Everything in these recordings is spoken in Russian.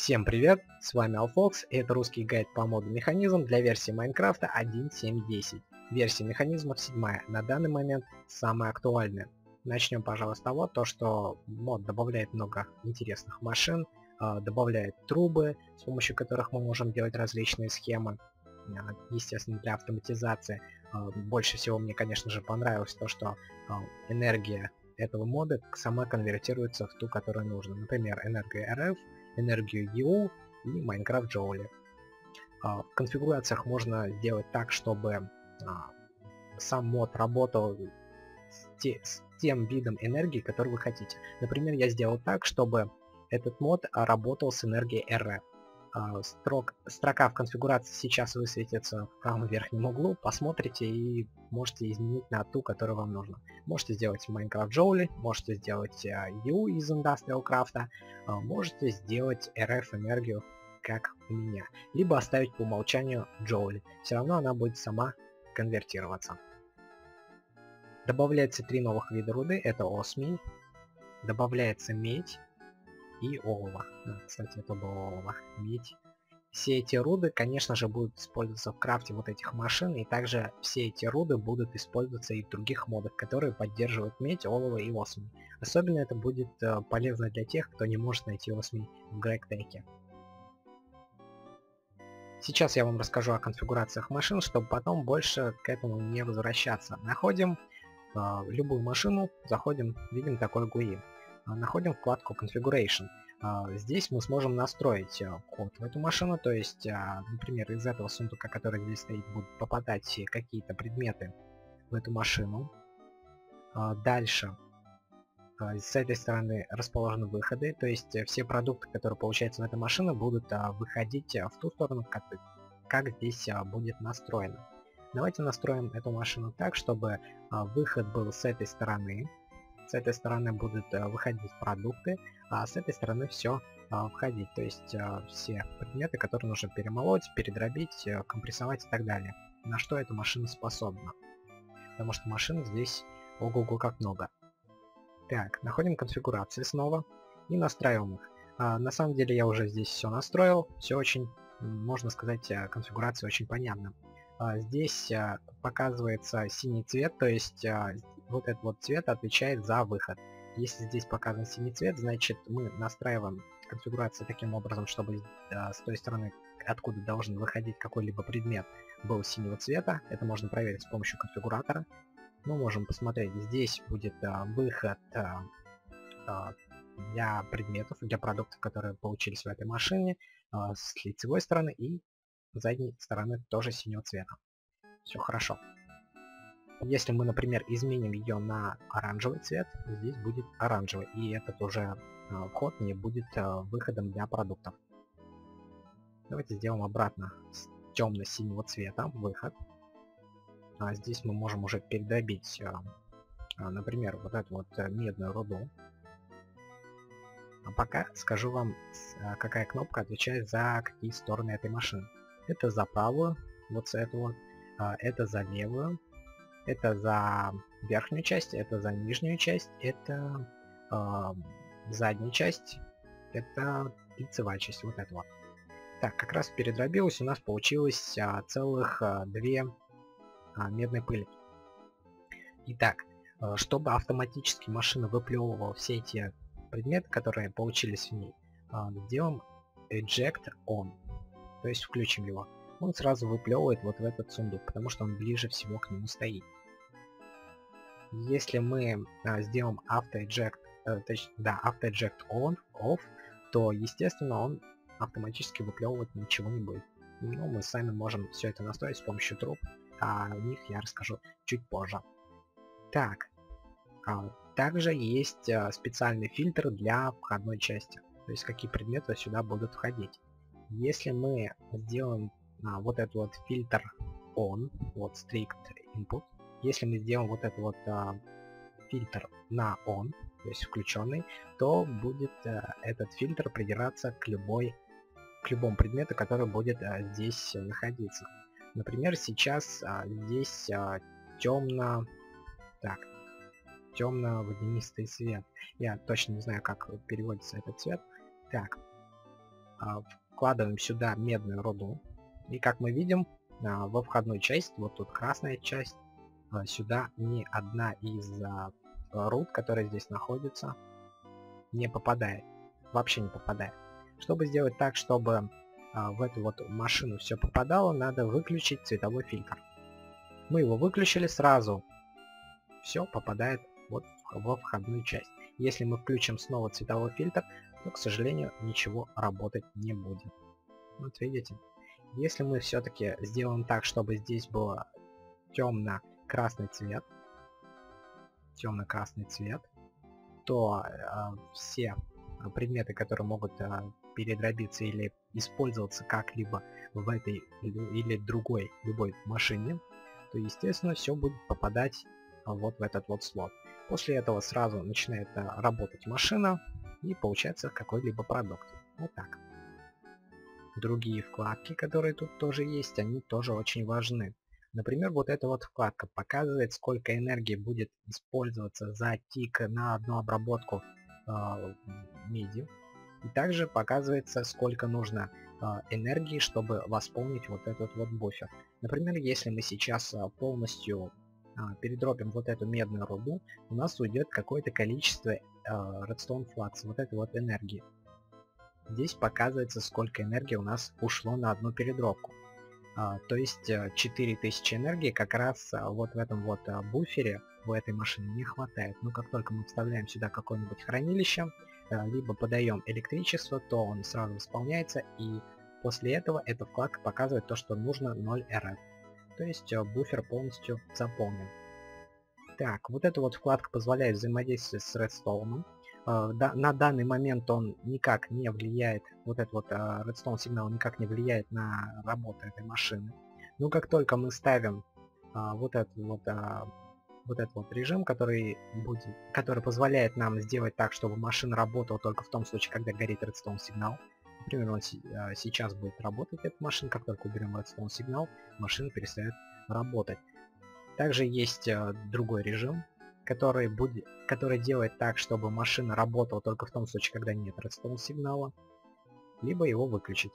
Всем привет, с вами Alfox, и это русский гайд по моду механизм для версии Майнкрафта 1.7.10. Версия механизмов 7, на данный момент самая актуальная. Начнем, пожалуй, с того, что мод добавляет много интересных машин, добавляет трубы, с помощью которых мы можем делать различные схемы, естественно, для автоматизации. Больше всего мне, конечно же, понравилось то, что энергия этого мода сама конвертируется в ту, которую нужно. Например, энергию RF, энергию EU и Minecraft Joule. В конфигурациях можно сделать так, чтобы сам мод работал с тем видом энергии, который вы хотите. Например, я сделал так, чтобы этот мод работал с энергией RF. Строка в конфигурации сейчас высветится в правом верхнем углу. Посмотрите и можете изменить на ту, которую вам нужно. Можете сделать Minecraft Joule, можете сделать EU из Industrial Craft, можете сделать RF энергию, как у меня. Либо оставить по умолчанию Joule. Все равно она будет сама конвертироваться. Добавляется 3 новых вида руды. Это осмий, добавляется медь и олово. Кстати, это было олово. Медь. Все эти руды, конечно же, будут использоваться в крафте вот этих машин, и также все эти руды будут использоваться и в других модах, которые поддерживают медь, олово и осмий. Особенно это будет полезно для тех, кто не может найти осмий в GregTech. Сейчас я вам расскажу о конфигурациях машин, чтобы потом больше к этому не возвращаться. Находим любую машину, заходим, видим такой GUI. Находим вкладку Configuration. Здесь мы сможем настроить код в эту машину, то есть, например, из этого сундука, который здесь стоит, будут попадать какие-то предметы в эту машину. Дальше с этой стороны расположены выходы, то есть все продукты, которые получаются в этой машине, будут выходить в ту сторону, как здесь будет настроено. Давайте настроим эту машину так, чтобы выход был с этой стороны. С этой стороны будут выходить продукты, а с этой стороны все входить. То есть все предметы, которые нужно перемолоть, передробить, компрессовать и так далее. На что эта машина способна. Потому что машин здесь ого-го как много. Так, находим конфигурации снова и настраиваем их. На самом деле я уже здесь все настроил. Все очень, можно сказать, конфигурация очень понятна. Здесь показывается синий цвет, то есть вот этот вот цвет отвечает за выход. Если здесь показан синий цвет, значит мы настраиваем конфигурацию таким образом, чтобы с той стороны, откуда должен выходить какой-либо предмет, был синего цвета. Это можно проверить с помощью конфигуратора. Мы можем посмотреть, здесь будет выход для предметов, для продуктов, которые получились в этой машине, с лицевой стороны и задней стороны тоже синего цвета. Все хорошо. Если мы, например, изменим ее на оранжевый цвет, здесь будет оранжевый, и этот уже вход не будет выходом для продуктов. Давайте сделаем обратно с темно-синего цвета выход. Здесь мы можем уже передробить, например, вот эту вот медную руду. А пока скажу вам, какая кнопка отвечает за какие стороны этой машины. Это за правую, вот эту вот, это за левую, это за верхнюю часть, это за нижнюю часть, это задняя часть, это лицевая часть, вот это вот. Так, как раз передробилось, у нас получилось целых 2 медной пыли. Итак, чтобы автоматически машина выплевывала все эти предметы, которые получились в ней, сделаем Eject On, то есть включим его. Он сразу выплевывает вот в этот сундук, потому что он ближе всего к нему стоит. Если мы сделаем Auto Eject On, Off, то, естественно, он автоматически выплевывать ничего не будет. Но мы сами можем все это настроить с помощью труб, о них я расскажу чуть позже. Так, также есть специальный фильтр для входной части, то есть какие предметы сюда будут входить. Если мы сделаем вот этот вот фильтр On, вот Strict Input, если мы сделаем вот этот вот фильтр на On, то есть включенный, то будет этот фильтр придираться к любому предмету, который будет здесь находиться. Например, сейчас здесь темно-водянистый цвет. Я точно не знаю, как переводится этот цвет. Так, вкладываем сюда медную руду. И как мы видим, во входной части, вот тут красная часть, сюда ни одна из руд, которая здесь находится, не попадает. Вообще не попадает. Чтобы сделать так, чтобы в эту вот машину все попадало, надо выключить цветовой фильтр. Мы его выключили сразу. Все попадает вот во входную часть. Если мы включим снова цветовой фильтр, то, к сожалению, ничего работать не будет. Вот видите? Если мы все-таки сделаем так, чтобы здесь было темно-красный цвет, то все предметы, которые могут передробиться или использоваться как-либо в этой или другой любой машине, то естественно все будет попадать вот в этот вот слот. После этого сразу начинает работать машина и получается какой-либо продукт. Вот так. Другие вкладки, которые тут тоже есть, они тоже очень важны. Например, вот эта вот вкладка показывает, сколько энергии будет использоваться за тик на одну обработку меди. И также показывается, сколько нужно энергии, чтобы восполнить вот этот вот буфер. Например, если мы сейчас полностью передробим вот эту медную руду, у нас уйдет какое-то количество redstone flux, вот этой вот энергии. Здесь показывается, сколько энергии у нас ушло на одну передробку. То есть 4000 энергии как раз вот в этом вот буфере в этой машине не хватает. Но как только мы вставляем сюда какое-нибудь хранилище, либо подаем электричество, то он сразу восполняется, и после этого эта вкладка показывает то, что нужно 0 RF. То есть буфер полностью заполнен. Так, вот эта вот вкладка позволяет взаимодействовать с Redstone. На данный момент он никак не влияет, вот этот вот Redstone сигнал никак не влияет на работу этой машины. Но как только мы ставим вот этот вот режим, который позволяет нам сделать так, чтобы машина работала только в том случае, когда горит Redstone сигнал. Например, он сейчас будет работать, эта машина, как только уберем Redstone сигнал, машина перестает работать. Также есть другой режим, который делает так, чтобы машина работала только в том случае, когда нет Redstone сигнала, либо его выключить.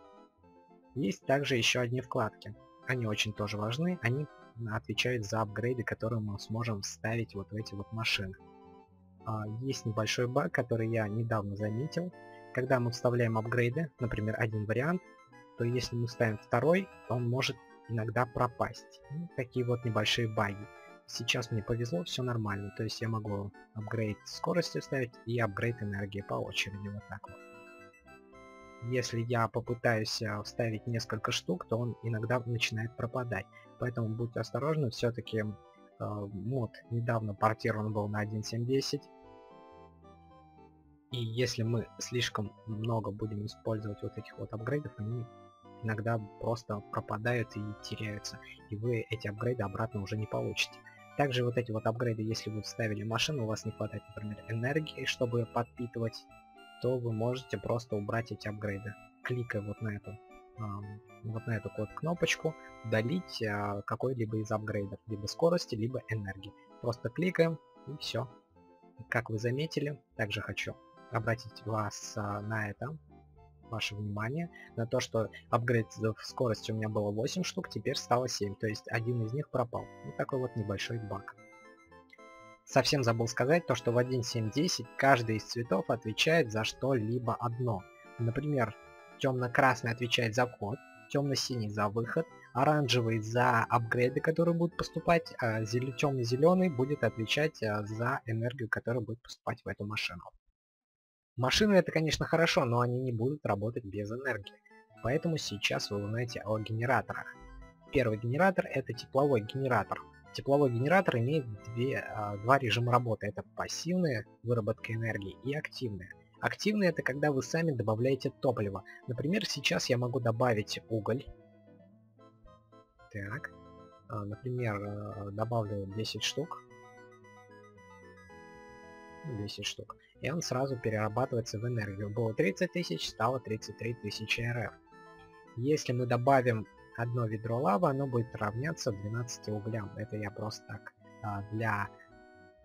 Есть также еще одни вкладки. Они очень тоже важны, они отвечают за апгрейды, которые мы сможем вставить вот в эти вот машины. Есть небольшой баг, который я недавно заметил. Когда мы вставляем апгрейды, например, один вариант, то если мы ставим второй, то он может иногда пропасть. Такие вот небольшие баги. Сейчас мне повезло, все нормально. То есть я могу апгрейд скорости ставить и апгрейд энергии по очереди. Вот так вот. Если я попытаюсь вставить несколько штук, то он иногда начинает пропадать. Поэтому будьте осторожны. Все-таки мод недавно портирован был на 1.7.10. И если мы слишком много будем использовать вот этих вот апгрейдов, они иногда просто пропадают и теряются. И вы эти апгрейды обратно уже не получите. Также вот эти вот апгрейды, если вы вставили машину, у вас не хватает, например, энергии, чтобы подпитывать, то вы можете просто убрать эти апгрейды. Кликая вот на эту вот кнопочку, удалить какой-либо из апгрейдов, либо скорости, либо энергии. Просто кликаем и все. Как вы заметили, также хочу обратить вас на это, ваше внимание, на то, что апгрейд в скорости у меня было 8 штук, теперь стало 7, то есть один из них пропал. Вот такой вот небольшой баг. Совсем забыл сказать то, что в 1.7.10 каждый из цветов отвечает за что-либо одно. Например, темно-красный отвечает за вход, темно-синий за выход, оранжевый за апгрейды, которые будут поступать, а темно-зеленый будет отвечать за энергию, которая будет поступать в эту машину. Машины это, конечно, хорошо, но они не будут работать без энергии. Поэтому сейчас вы узнаете о генераторах. Первый генератор это тепловой генератор. Тепловой генератор имеет два режима работы. Это пассивная выработка энергии и активная. Активная это когда вы сами добавляете топливо. Например, сейчас я могу добавить уголь. Так, например, добавлю 10 штук. 10 штук. И он сразу перерабатывается в энергию. Было 30 тысяч, стало 33 тысячи РФ. Если мы добавим одно ведро лавы, оно будет равняться 12 углям. Это я просто так для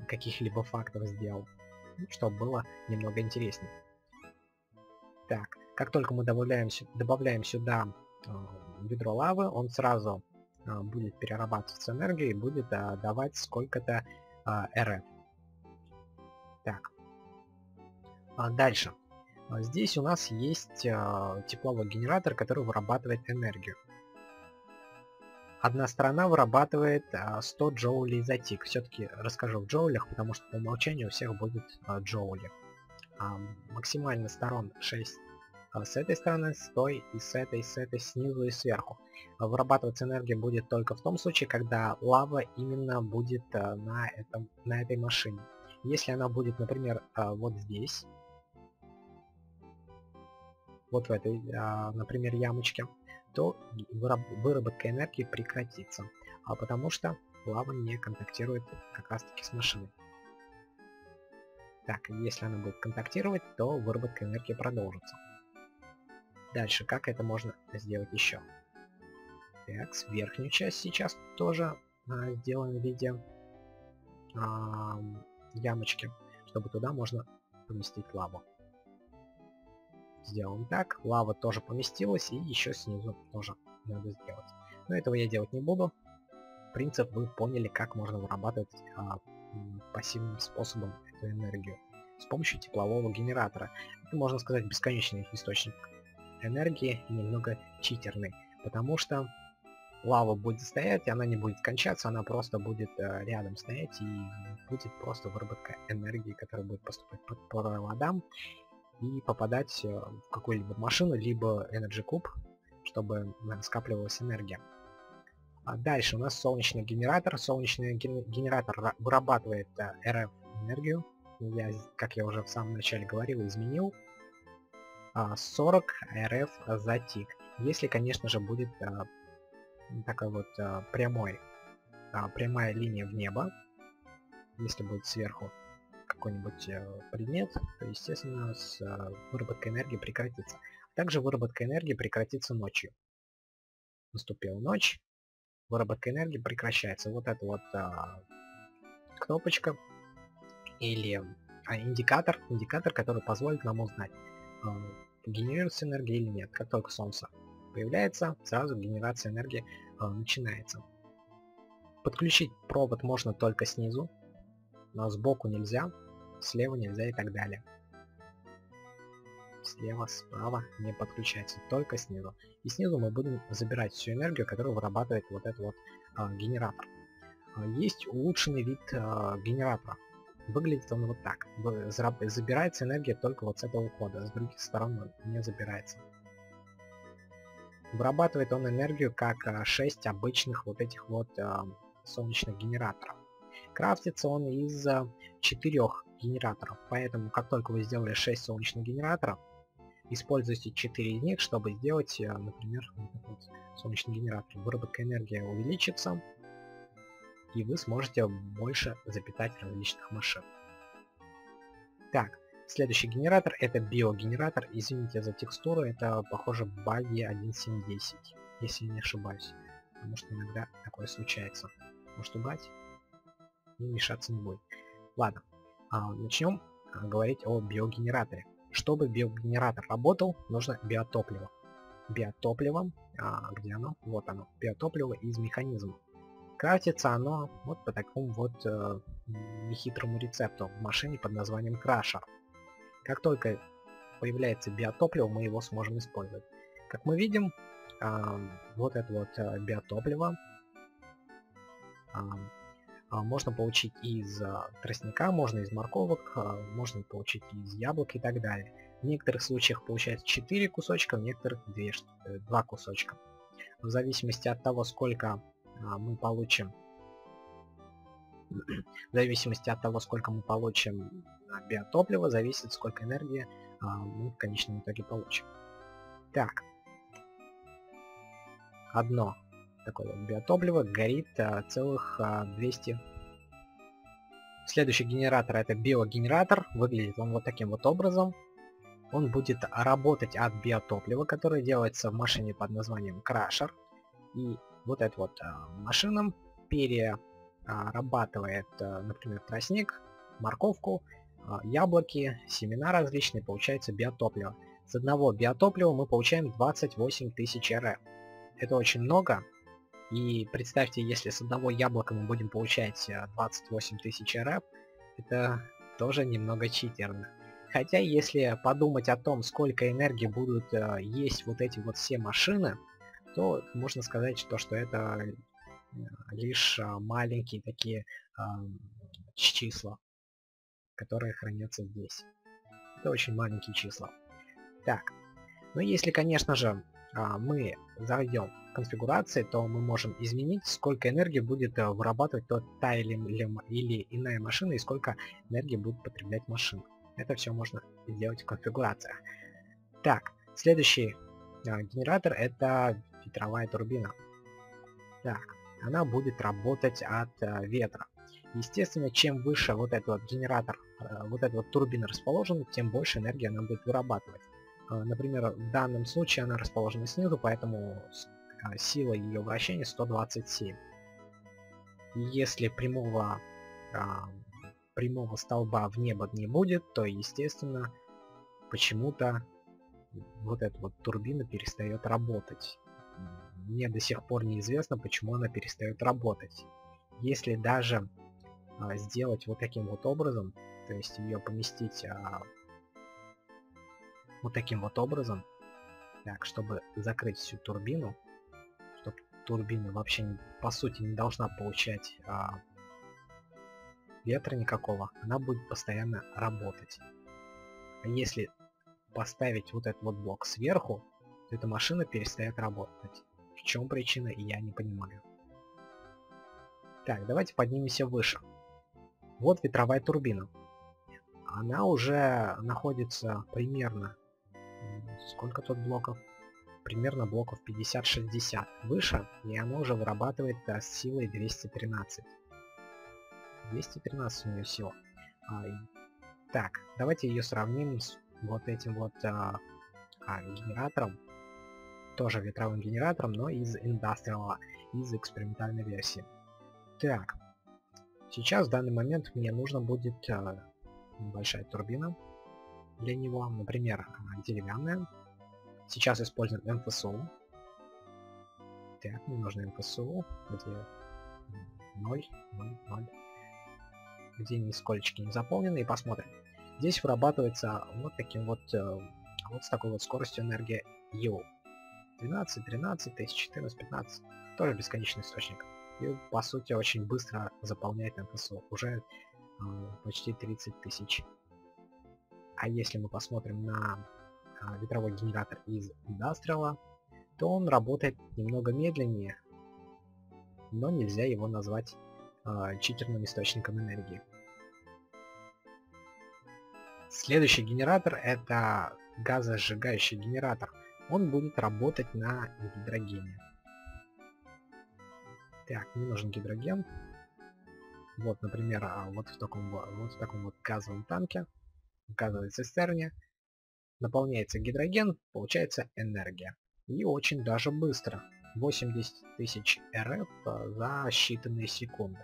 каких-либо фактов сделал, чтобы было немного интереснее. Так, Как только мы добавляем сюда ведро лавы, он сразу будет перерабатываться энергию и будет давать сколько-то РФ. Так. Дальше. Здесь у нас есть тепловой генератор, который вырабатывает энергию. Одна сторона вырабатывает 100 джоулей за тик. Все-таки расскажу в джоулях, потому что по умолчанию у всех будет джоули. Максимально сторон 6 с этой стороны, 100 и с этой, снизу и сверху. Вырабатываться энергия будет только в том случае, когда лава именно будет на этой машине. Если она будет, например, вот здесь, вот в этой, например, ямочке, то выработка энергии прекратится, потому что лава не контактирует как раз таки с машиной. Так, если она будет контактировать, то выработка энергии продолжится. Дальше, как это можно сделать еще? Так, верхнюю часть сейчас тоже сделаем в виде ямочки, чтобы туда можно поместить лаву. Сделаем так, лава тоже поместилась, и еще снизу тоже надо сделать. Но этого я делать не буду. Принцип вы поняли, как можно вырабатывать пассивным способом эту энергию. С помощью теплового генератора. Это, можно сказать, бесконечный источник энергии и немного читерный. Потому что лава будет стоять, и она не будет кончаться, она просто будет рядом стоять, и будет просто выработка энергии, которая будет поступать по проводам и попадать в какую-либо машину, либо Energy Cube, чтобы скапливалась энергия. Дальше у нас солнечный генератор. Солнечный генератор вырабатывает РФ энергию. Я, как я уже в самом начале говорил, изменил. 40 РФ за тик. Если, конечно же, будет такая вот прямая линия в небо, если будет сверху какой-нибудь предмет, то, естественно, выработка энергии прекратится. Также выработка энергии прекратится ночью. Наступила ночь, выработка энергии прекращается. Вот эта вот кнопочка или индикатор, который позволит нам узнать, генерируется энергия или нет. Как только солнце появляется, сразу генерация энергии начинается. Подключить провод можно только снизу, но сбоку нельзя, слева нельзя и так далее. Слева, справа не подключается, только снизу. И снизу мы будем забирать всю энергию, которую вырабатывает вот этот вот генератор. Есть улучшенный вид генератора. Выглядит он вот так. Забирается энергия только вот с этого входа, с других сторон не забирается. Вырабатывает он энергию как 6 обычных вот этих вот солнечных генераторов. Крафтится он из 4 генераторов, поэтому как только вы сделали 6 солнечных генераторов, используйте 4 из них, чтобы сделать, например, вот солнечный генератор. Выработка энергии увеличится, и вы сможете больше запитать различных машин. Так, следующий генератор это биогенератор. Извините за текстуру, это похоже баги 1.7.10, если не ошибаюсь, потому что иногда такое случается. Может убрать? И мешаться не будет. Ладно, начнем говорить о биогенераторе. Чтобы биогенератор работал, нужно биотопливо. Биотопливо, где оно? Вот оно, биотопливо из механизма. Крафтится оно вот по такому вот нехитрому рецепту в машине под названием Crusher. Как только появляется биотопливо, мы его сможем использовать. Как мы видим, вот это вот биотопливо можно получить из тростника, можно из морковок, можно получить из яблок и так далее. В некоторых случаях получается 4 кусочка, в некоторых 2 кусочка. В зависимости от того, сколько мы получим, биотоплива, зависит, сколько энергии мы в конечном итоге получим. Так, одно такое вот биотопливо горит целых 200. Следующий генератор это биогенератор. Выглядит он вот таким вот образом. Он будет работать от биотоплива, которое делается в машине под названием Crusher. И вот эта вот машина перерабатывает, например, тростник, морковку, яблоки, семена различные, получается биотопливо. С одного биотоплива мы получаем 28 тысяч РФ. Это очень много. И представьте, если с одного яблока мы будем получать 28 тысяч РФ, это тоже немного читерно. Хотя, если подумать о том, сколько энергии будут есть вот эти вот все машины, то можно сказать, что это лишь маленькие такие числа, которые хранятся здесь. Это очень маленькие числа. Так, ну если, конечно же, мы зайдем в конфигурации, то мы можем изменить, сколько энергии будет вырабатывать та или иная машина и сколько энергии будет потреблять машина. Это все можно сделать в конфигурациях. Так, следующий генератор это ветровая турбина. Так, она будет работать от ветра. Естественно, чем выше вот этот вот генератор, вот эта вот турбина расположена, тем больше энергии она будет вырабатывать. Например, в данном случае она расположена снизу, поэтому сила ее вращения 127. И если прямого столба в небо не будет, то, естественно, почему-то вот эта вот турбина перестает работать. Мне до сих пор неизвестно, почему она перестает работать. Если даже сделать вот таким вот образом, то есть ее поместить вот таким вот образом, так, чтобы закрыть всю турбину, чтобы турбина вообще по сути не должна получать ветра никакого, она будет постоянно работать. А если поставить вот этот вот блок сверху, то эта машина перестает работать. В чем причина, я не понимаю. Так, давайте поднимемся выше. Вот ветровая турбина. Она уже находится примерно... Сколько тут блоков? Примерно блоков 50-60 выше, и она уже вырабатывает с силой 213. 213 у нее сила. Так, давайте ее сравним с вот этим вот генератором. Тоже ветровым генератором, но из Industrial, из экспериментальной версии. Так, сейчас в данный момент мне нужно будет небольшая турбина для него, например, деревянная. Сейчас используем МФСУ. Так, мне нужно МФСУ, где 0, 0, 0, где нисколечки не заполнены, и посмотрим. Здесь вырабатывается вот таким вот, вот с такой вот скоростью энергия U. 12, 13, 1014, 15. Тоже бесконечный источник. И по сути очень быстро заполняет МФСУ. Уже почти 30 тысяч. А если мы посмотрим на ветровой генератор из Industrial, то он работает немного медленнее, но нельзя его назвать читерным источником энергии. Следующий генератор это газосжигающий генератор. Он будет работать на гидрогене. Так, мне нужен гидроген. Вот, например, вот в таком вот газовом танке, в газовой цистерне, наполняется гидроген, получается энергия. И очень даже быстро. 80 тысяч РФ за считанные секунды.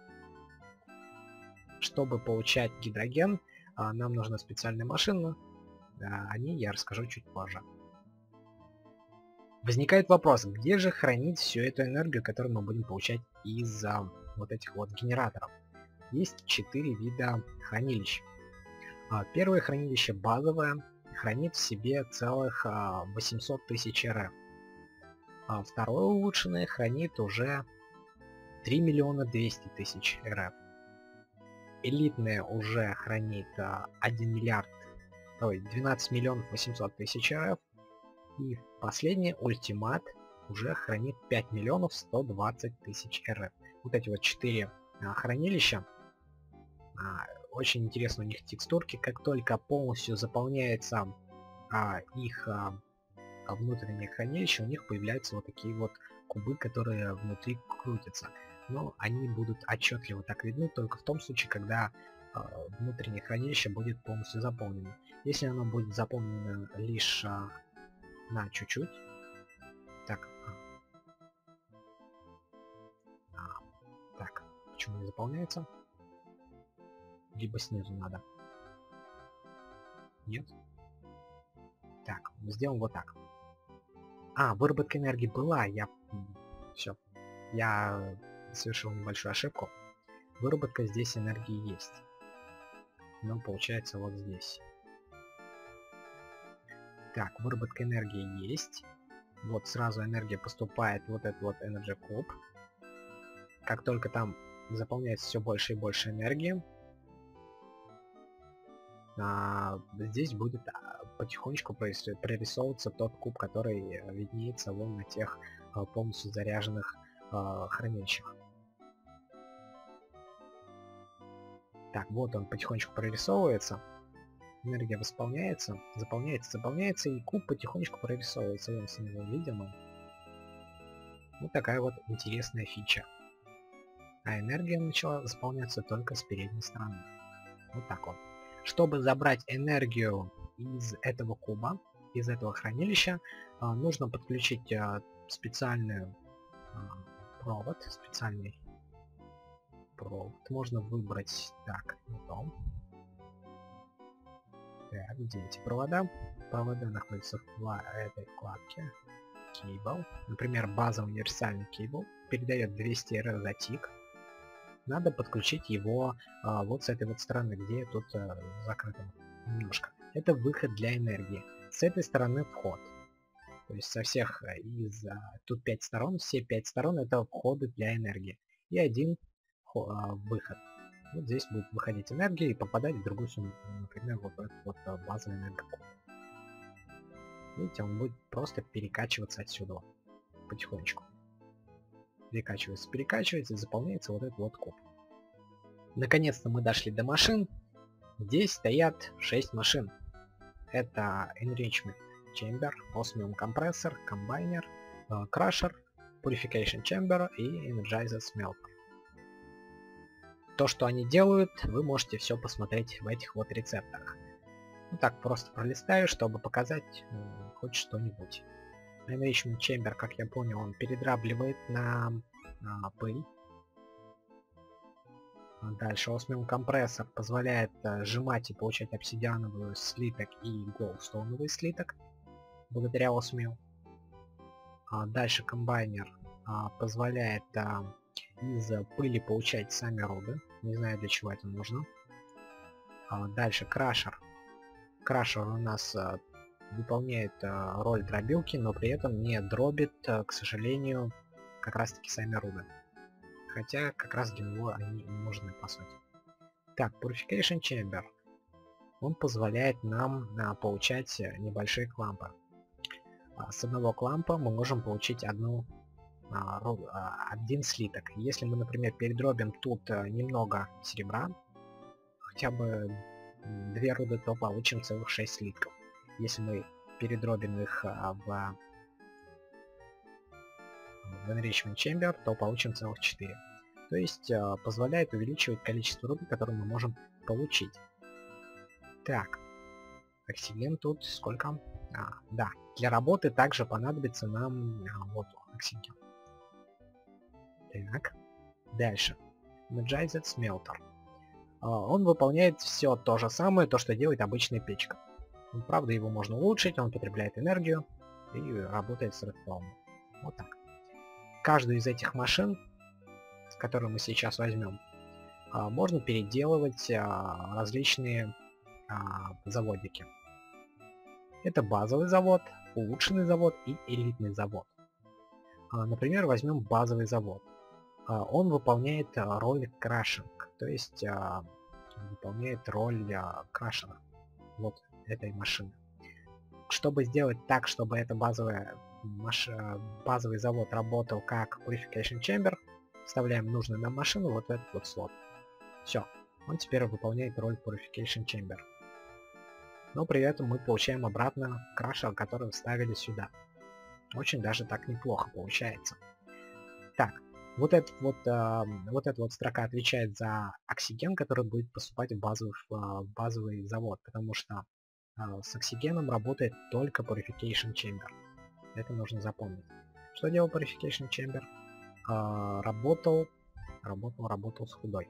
Чтобы получать гидроген, нам нужна специальная машина. О ней я расскажу чуть позже. Возникает вопрос, где же хранить всю эту энергию, которую мы будем получать из вот этих вот генераторов. Есть 4 вида хранилищ. Первое хранилище базовое хранит в себе целых 800 тысяч РФ. Второе улучшенное хранит уже 3 миллиона 200 тысяч РФ. Элитное уже хранит 1 миллиард, 12 миллионов 800 тысяч РФ. И последний ультимат уже хранит 5 миллионов 120 тысяч РФ. Вот эти вот 4 хранилища. Очень интересно у них текстурки. Как только полностью заполняется их внутреннее хранилище, у них появляются вот такие вот кубы, которые внутри крутятся. Но они будут отчетливо так видны только в том случае, когда внутреннее хранилище будет полностью заполнено. Если оно будет заполнено лишь на чуть-чуть. Так. Так, почему не заполняется? Либо снизу надо. Нет. Так, сделаем вот так. Выработка энергии была, все, я совершил небольшую ошибку. Выработка здесь энергии есть. Но получается вот здесь. Так, выработка энергии есть. Вот сразу энергия поступает в вот этот вот Energy Cube. Как только там заполняется все больше и больше энергии, здесь будет потихонечку прорисовываться тот куб, который виднеется вон на тех полностью заряженных хранилищах. Так, вот он потихонечку прорисовывается. Энергия восполняется, заполняется, и куб потихонечку прорисовывается. Вон с него видимо. Вот такая вот интересная фича. А энергия начала заполняться только с передней стороны. Вот так вот. Чтобы забрать энергию из этого куба, из этого хранилища, нужно подключить специальный провод. Можно выбрать... Так, не то. Так, где эти провода? Провода находятся в этой вкладке. Cable. Например, базовый универсальный cable передает 200 R за тик. Надо подключить его вот с этой вот стороны, где тут закрыто немножко. Это выход для энергии. С этой стороны вход. То есть со всех тут 5 сторон, все 5 сторон это входы для энергии. И один выход. Вот здесь будет выходить энергия и попадать в другую сумму. Например, вот этот вот базовый энергокуб. Видите, он будет просто перекачиваться отсюда. Потихонечку. Перекачивается и заполняется вот этот вот куб. Наконец-то мы дошли до машин. Здесь стоят 6 машин. Это Enrichment Chamber, Osmium Compressor, Combiner, Crusher, Purification Chamber и Energizer Smelter. То, что они делают, вы можете все посмотреть в этих вот рецептах. Ну так, просто пролистаю, чтобы показать хоть что-нибудь. Enrichment Chamber, как я понял, он передрабливает на пыль. Дальше Osmium Compressor позволяет сжимать и получать обсидиановый слиток и голдстоуновый слиток благодаря Osmium. Дальше Combiner позволяет из пыли получать сами руды. Не знаю, для чего это нужно. Дальше Crusher. Crusher у нас выполняет роль дробилки, но при этом не дробит, к сожалению, как раз таки сами руды. Хотя как раз для него они нужны, по сути. Так, Purification Chamber. Он позволяет нам получать небольшие клампы. С одного клампа мы можем получить один слиток. Если мы, например, передробим тут немного серебра, хотя бы 2 руды, то получим целых 6 слитков. Если мы передробим их в Enrichment Chamber, то получим целых 4. То есть позволяет увеличивать количество руды, которые мы можем получить. Так, оксиген тут сколько? Да, для работы также понадобится нам вот оксиген. Так, дальше. Energizer Smelter. Он выполняет все то же самое, то, что делает обычная печка. Правда, его можно улучшить, он потребляет энергию и работает с редстоуном. Вот так. Каждую из этих машин, которую мы сейчас возьмем, можно переделывать различные заводики. Это базовый завод, улучшенный завод и элитный завод. Например, возьмем базовый завод. Он выполняет роль крашинг, то есть выполняет роль крашера вот этой машины. Чтобы сделать так, чтобы это базовый завод работал как Purification Chamber, вставляем нужную нам машину вот в этот вот слот. Все, он теперь выполняет роль Purification Chamber. Но при этом мы получаем обратно крашер, который вставили сюда. Очень даже так неплохо получается. Так, вот эта вот строка отвечает за оксиген, который будет поступать в базовый завод, потому что с оксигеном работает только Purification Chamber. Это нужно запомнить. Что делал Purification Chamber? Работал с худой.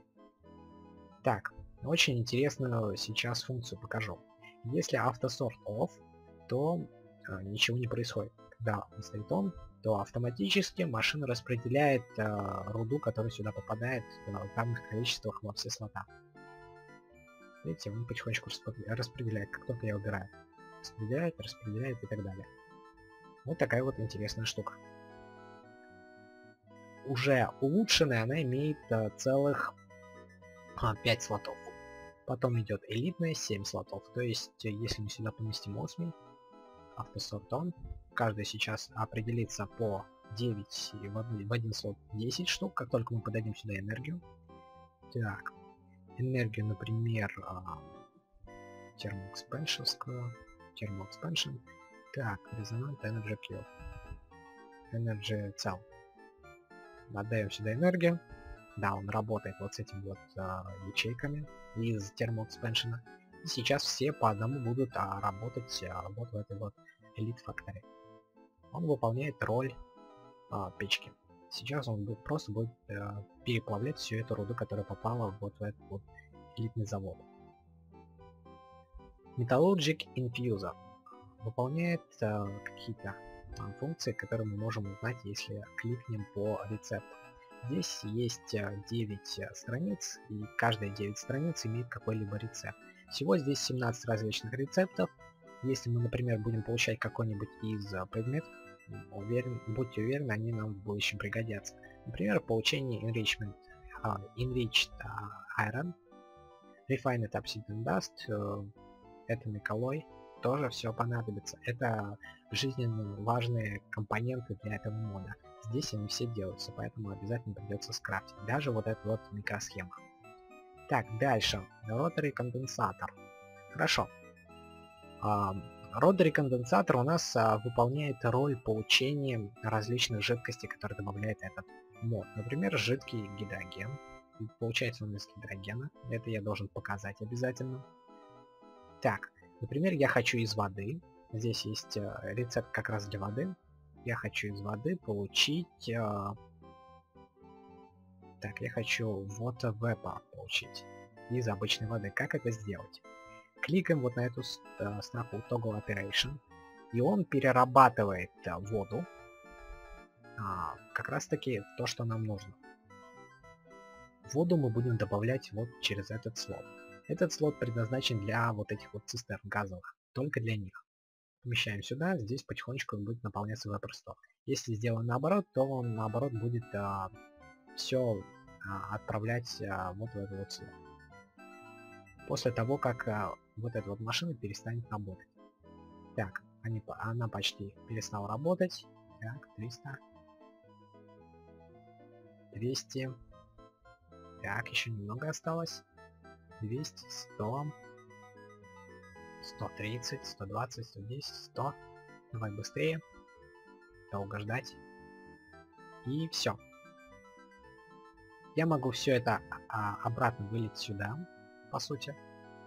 Так, очень интересную сейчас функцию покажу. Если автосорт off, то ничего не происходит. Когда он стоит он, то автоматически машина распределяет руду, которая сюда попадает в равных количествах во все слота. Видите, он потихонечку распределяет, как только я убираю. Распределяет и так далее. Вот такая вот интересная штука. Уже улучшенная она имеет целых 5 слотов. Потом идет элитная 7 слотов. То есть, если мы сюда поместим осмий, автосорт он, каждый сейчас определится по 9 и в один слот 10 штук, как только мы подадим сюда энергию. Так, энергию, например, термоэкспеншенскую, термоэкспеншен. Так, резонант Energy Kill. Energy цел. Отдаем сюда энергию. Да, он работает вот с этими вот ячейками из термоэкспеншена. И сейчас все по одному будут работать вот в этой вот Elite Factory. Он выполняет роль печки. Сейчас он просто будет переплавлять всю эту руду, которая попала вот в этот вот элитный завод. Metallurgic Infuser выполняет какие-то функции, которые мы можем узнать, если кликнем по рецепту. Здесь есть 9 страниц, и каждая 9 страниц имеет какой-либо рецепт. Всего здесь 17 различных рецептов. Если мы, например, будем получать какой-нибудь из предметов, будьте уверены, они нам в будущем пригодятся. Например, получение Enrichment, Enriched Iron, Refined Obsidian Dust, Atomic Alloy, тоже все понадобится. Это жизненно важные компоненты для этого мода. Здесь они все делаются, поэтому обязательно придется скрафтить. Даже вот эта вот микросхема. Так, дальше. Rotary конденсатор. Хорошо. Rotary конденсатор у нас выполняет роль получения различных жидкостей, которые добавляет этот мод. Например, жидкий гидроген. Получается он из гидрогена. Это я должен показать обязательно. Так, например, я хочу из воды. Здесь есть рецепт как раз для воды. Я хочу из воды получить... Так, я хочу Water Vapor получить из обычной воды. Как это сделать? Кликаем вот на эту строку Toggle Operation, и он перерабатывает воду. Как раз таки то, что нам нужно. Воду мы будем добавлять вот через этот слот. Этот слот предназначен для вот этих вот цистерн газовых, только для них. Помещаем сюда, здесь потихонечку будет наполняться веб-сток. Если сделаем наоборот, то он наоборот будет все отправлять вот в этот вот слот. После того, как вот эта вот машина перестанет работать. Так, она почти перестала работать. Так, 300. 200. Так, еще немного осталось. 200, 100. 130, 120, 110, 100. Давай быстрее. Долго ждать. И все. Я могу все это обратно вылить сюда, по сути.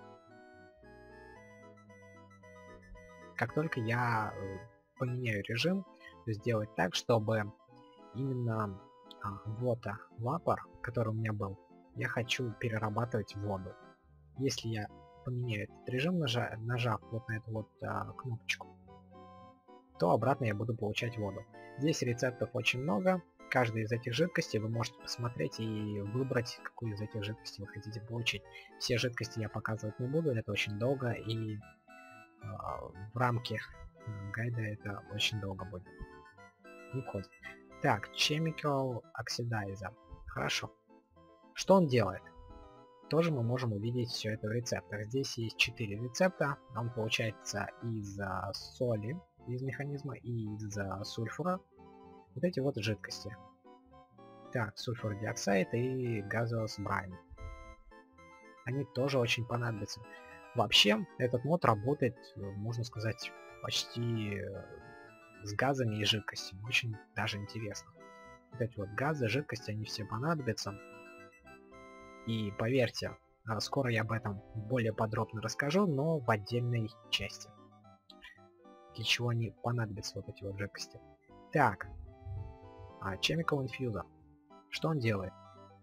Как только я поменяю режим, то сделать так, чтобы именно Water Vapor, который у меня был, я хочу перерабатывать в воду. Если я поменяю этот режим, нажав вот на эту вот кнопочку, то обратно я буду получать воду. Здесь рецептов очень много. Каждая из этих жидкостей вы можете посмотреть и выбрать, какую из этих жидкостей вы хотите получить. Все жидкости я показывать не буду, это очень долго, и в рамке гайда это очень долго будет. Не входит. Так, Chemical Oxidizer. Хорошо. Что он делает? Тоже мы можем увидеть все это в рецептах. Здесь есть 4 рецепта. Он получается из соли, из механизма, и из сульфура. Вот эти вот жидкости. Так, сульфур диоксид и газовый брайн. Они тоже очень понадобятся. Вообще, этот мод работает, можно сказать, почти с газами и жидкостями. Очень даже интересно. Вот эти вот газы, жидкости, они все понадобятся. И поверьте, скоро я об этом более подробно расскажу, но в отдельной части. Для чего они понадобятся, вот эти вот жидкости. Так, Chemical Infuser. Что он делает?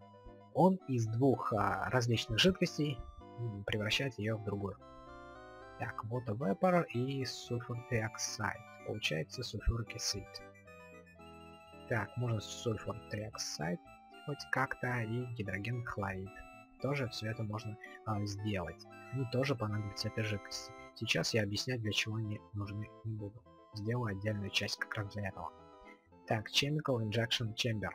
Он из двух различных жидкостей превращает ее в другую. Так, water vapor и sulfur dioxide. Получается sulfuric acid. Так, можно sulfur dioxide хоть как-то и гидроген хлорид. Тоже все это можно сделать. Они тоже понадобятся этой жидкости. Сейчас я объяснять, для чего они нужны, не буду. Сделаю отдельную часть как раз для этого. Так, Chemical Injection Chamber.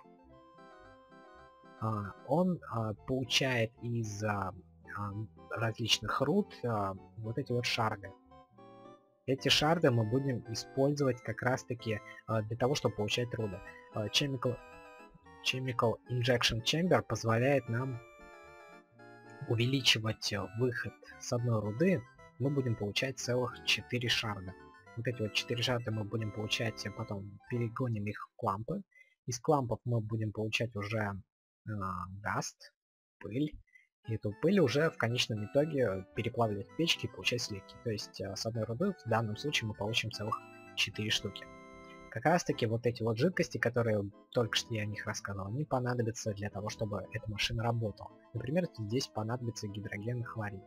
Он получает из различных руд вот эти вот шарды. Эти шарды мы будем использовать как раз таки для того, чтобы получать руды. Chemical Injection Chamber позволяет нам увеличивать выход с одной руды. Мы будем получать целых 4 шарда. Вот эти вот 4 шарда мы будем получать, потом перегоним их в клампы. Из клампов мы будем получать уже даст, пыль. И эту пыль уже в конечном итоге переплавлять в печке и получать сливки. То есть с одной руды в данном случае мы получим целых 4 штуки. Как раз таки вот эти вот жидкости, которые только что я о них рассказывал, они понадобятся для того, чтобы эта машина работала. Например, здесь понадобится гидроген хлорид.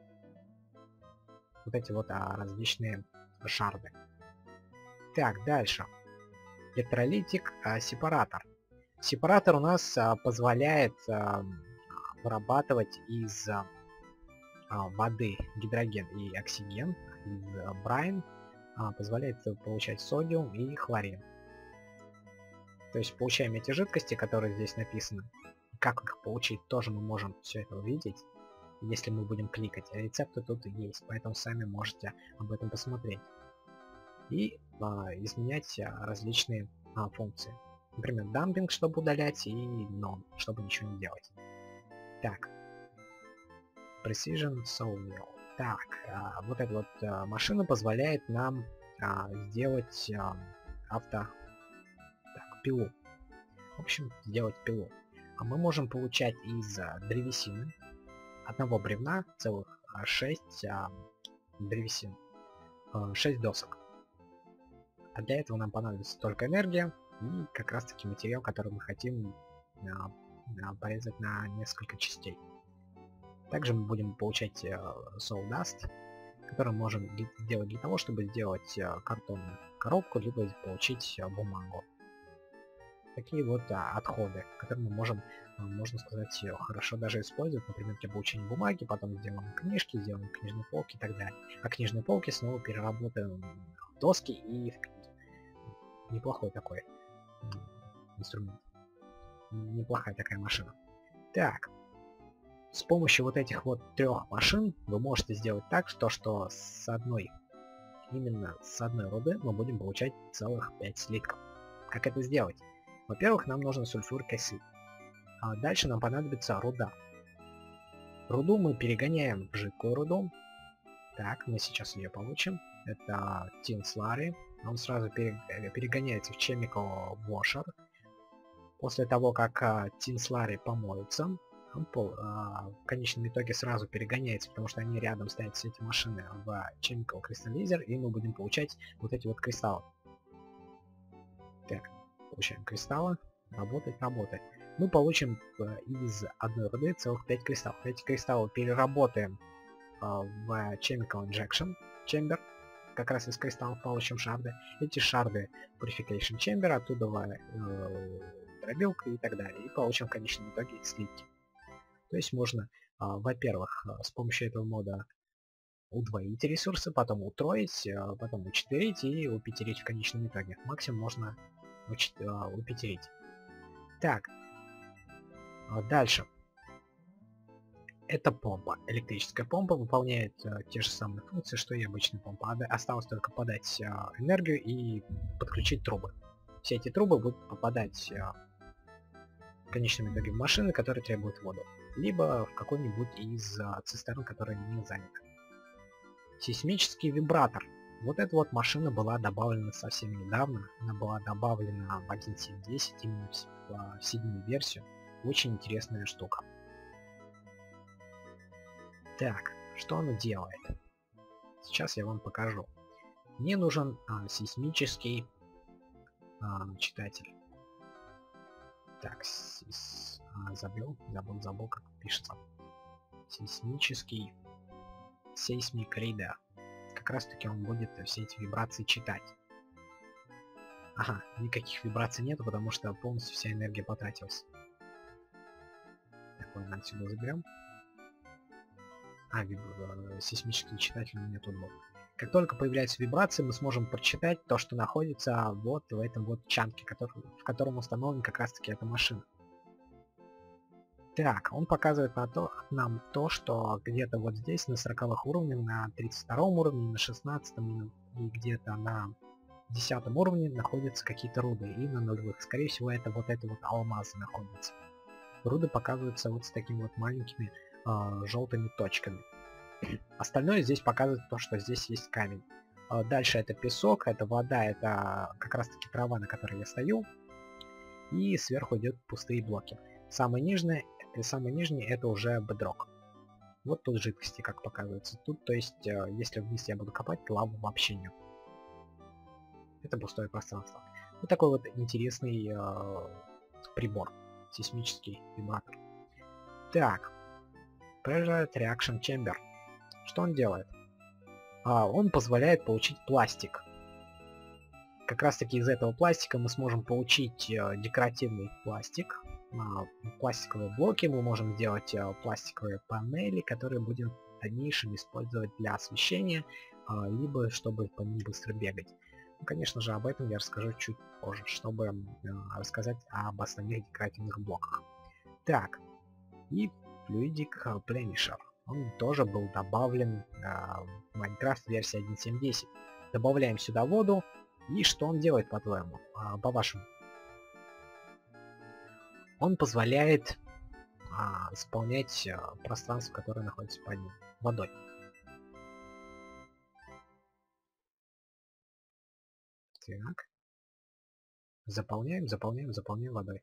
Вот эти вот различные шарды. Так, дальше. Электролитик сепаратор. Сепаратор у нас позволяет вырабатывать из воды гидроген и оксиген, из брайн, позволяет получать содиум и хлорин. То есть получаем эти жидкости, которые здесь написаны. Как их получить, тоже мы можем все это увидеть, если мы будем кликать. Рецепты тут есть, поэтому сами можете об этом посмотреть. И изменять различные функции. Например, дампинг, чтобы удалять, и non, чтобы ничего не делать. Так. Precision Sawmill. Так, вот эта вот машина позволяет нам сделать пилу. В общем, сделать пилу. А мы можем получать из древесины одного бревна целых 6 древесин, 6 досок. А для этого нам понадобится только энергия и как раз таки материал, который мы хотим порезать на несколько частей. Также мы будем получать sawdust, который мы можем сделать для того, чтобы сделать картонную коробку, либо получить бумагу. Такие вот отходы, которые мы можем, можно сказать, хорошо даже использовать, например, для получения бумаги, потом сделаем книжки, сделаем книжные полки и так далее. А книжные полки снова переработаем в доски и в книги. Неплохой такой инструмент. Неплохая такая машина. Так. С помощью вот этих вот 3 машин вы можете сделать так, что именно с одной руды мы будем получать целых 5 слитков. Как это сделать? Во-первых, нам нужен сульфурик acid. А дальше нам понадобится руда. Руду мы перегоняем в жидкую руду. Так, мы сейчас ее получим. Это tin slurry. Он сразу перегоняется в chemical washer. После того, как tin slurry помоется, он в конечном итоге сразу перегоняется, потому что они рядом стоят, все эти машины, в Chemical Crystallizer, и мы будем получать вот эти вот кристаллы. Так, получаем кристаллы, работать. Мы получим из одной руды целых 5 кристаллов. Эти кристаллы переработаем в Chemical Injection Chamber, как раз из кристаллов получим шарды. Эти шарды Purification Chamber, оттуда дробилка и так далее. И получим в конечном итоге слитки. То есть можно, во-первых, с помощью этого мода удвоить ресурсы, потом утроить, потом учетверить и упятерить в конечном итоге. Максимум можно упятерить. Так, дальше. Это помпа. Электрическая помпа выполняет те же самые функции, что и обычная помпа. Осталось только подать энергию и подключить трубы. Все эти трубы будут попадать в конечном итоге в машины, которые требуют воду, либо в какой-нибудь из цистерн, которые не заняты. Сейсмический вибратор. Вот эта вот машина была добавлена совсем недавно. Она была добавлена в 1.7.10, именно в 7-ю версию. Очень интересная штука. Так, что она делает? Сейчас я вам покажу. Мне нужен сейсмический читатель. Так, забыл, как пишется. Сейсмический Seismic Reader. как раз таки он будет все эти вибрации читать. Ага, никаких вибраций нету, потому что полностью вся энергия потратилась. Так, ладно, отсюда заберем. Сейсмический читатель у меня тут был. Как только появляются вибрации, мы сможем прочитать то, что находится вот в этом вот чанке, в котором установлена как раз таки эта машина. Так, он показывает нам то, что где-то вот здесь, на 40 уровнях, на 32 уровне, на 16 и где-то на 10 уровне находятся какие-то руды, и на нулевых. Скорее всего, это вот алмазы находятся. Руды показываются вот с такими вот маленькими желтыми точками. Остальное здесь показывает то, что здесь есть камень. Дальше это песок, это вода, это как раз таки трава, на которой я стою. И сверху идут пустые блоки. Самый нижний это уже бедрок. Вот тут жидкости, как показывается. Тут, то есть, если вниз я буду копать, лавы вообще нет. Это пустое пространство. Вот такой вот интересный прибор. Сейсмический вибратор. Так. Pressure Reaction Chamber. Что он делает? Он позволяет получить пластик. Как раз таки из этого пластика мы сможем получить декоративный пластик. Пластиковые блоки, мы можем сделать пластиковые панели, которые будем в дальнейшем использовать для освещения, либо чтобы по ним быстро бегать. Ну, конечно же, об этом я расскажу чуть позже, чтобы рассказать об остальных декоративных блоках. Так, и Fluidic Plenisher. Он тоже был добавлен в Minecraft версии 1.7.10. Добавляем сюда воду, и что он делает, по-твоему, по-вашему? Он позволяет заполнять пространство, которое находится под ним, водой. Так. Заполняем водой.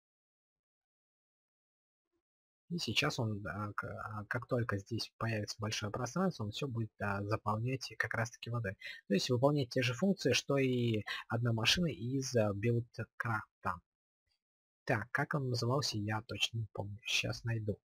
И сейчас он, как только здесь появится большое пространство, он все будет заполнять как раз таки водой. То есть выполнять те же функции, что и одна машина из BuildCraft. Так, как он назывался, я точно не помню. Сейчас найду.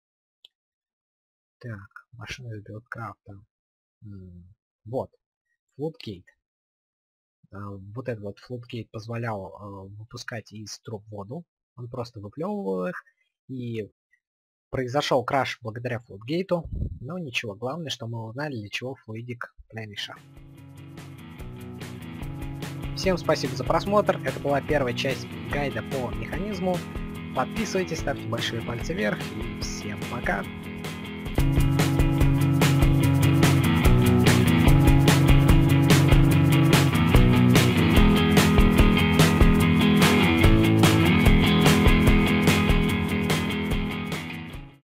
Так, машина из BuildCraft. Вот. Floodgate. Вот этот вот Floodgate позволял выпускать из труб воду. Он просто выплевывал их. И произошел краш благодаря Floodgate. Но ничего, главное, что мы узнали, для чего Fluidic Plenisher. Всем спасибо за просмотр. Это была первая часть гайда по механизму. Подписывайтесь, ставьте большие пальцы вверх. И всем пока.